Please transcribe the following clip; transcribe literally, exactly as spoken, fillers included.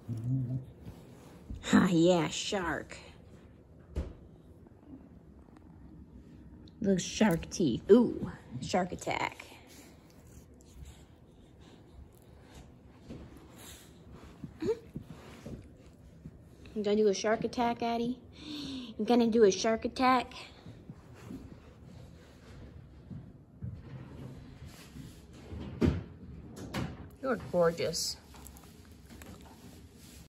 Ah, yeah, shark. Those shark teeth. Ooh, shark attack. You gonna do a shark attack, Addie? You gonna do a shark attack? You're gorgeous.